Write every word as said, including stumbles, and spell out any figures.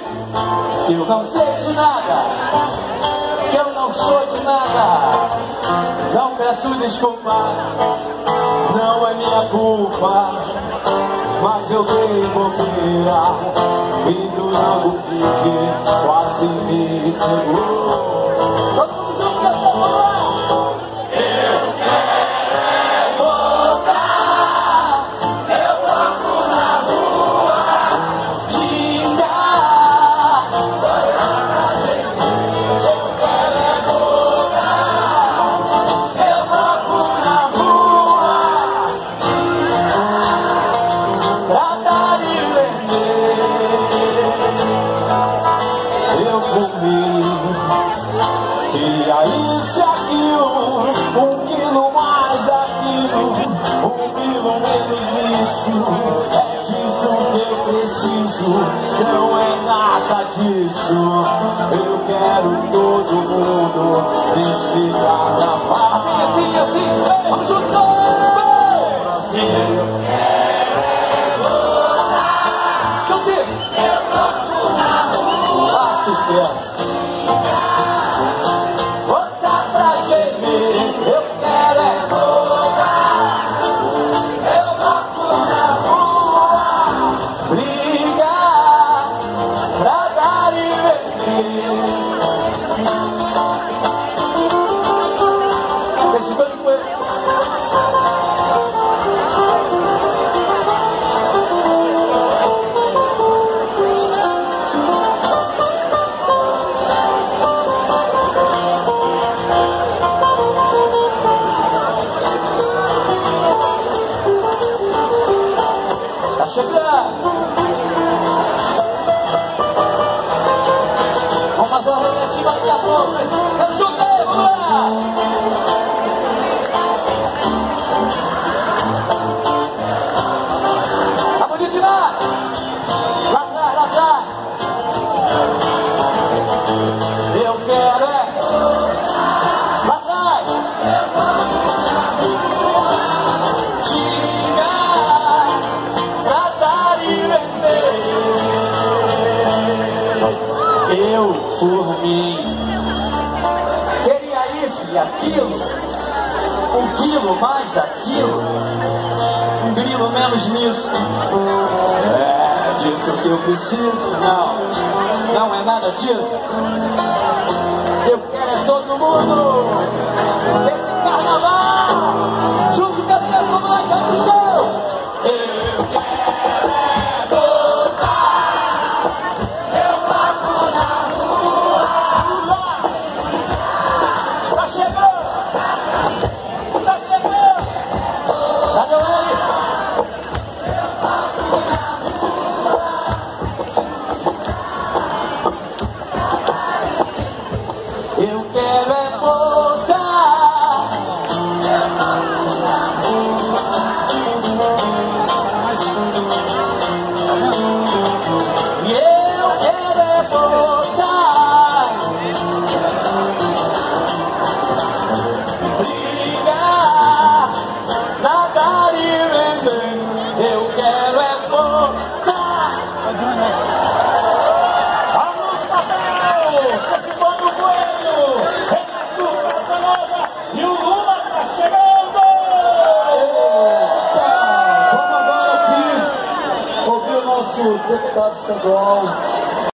que eu não sei de nada, que eu não sou de nada. Não peço desculpa, não é minha culpa, mas eu dei bobeira e do logo que te quase me pegou. Todo mundo junto nessa bola! Eu quero voltar, eu toco na rua, diga. Eu quero voltar, eu toco na rua, pra dar e vender. Eu comi, e aí se aquilo, um quilo mais daquilo, um quilo menos disso, é disso que eu preciso, não é nada disso. Eu quero todo mundo nesse carnaval. Assim, assim, assim, vamos juntos! Eu quero voltar, juntinho! Eu toco na rua, passo perto. Voltar pra gemer, eu quero é voltar. Eu toco na rua, brigar pra dar e vender. Vocês ficam de coelho. Tá chegando! Vamos fazer uma regressiva daqui a pouco! Eu chutei, vamos lá! Tá bonito demais! Lá atrás, lá atrás! Eu quero é... Lá atrás! Eu, por mim, queria isso e aquilo, um quilo mais daquilo, um grilo menos nisso. É disso que eu preciso, não, não é nada disso. Eu quero é todo mundo nesse carnaval, junto com a minha comunidade do céu. Eu quero é voltar, eu passo na rua. Tá chegando! Tá chegando! Cadê ele? Eu passo na rua. Eu quero é voltar. Eu passo na rua. E eu quero é voltar. Brigar, nadar e vender. Eu quero é voltar. Vamos, papel! Cacifando o coelho! Renato Casanova e o Lula tá chegando! Eita! Vamos agora aqui ouvir o nosso deputado estadual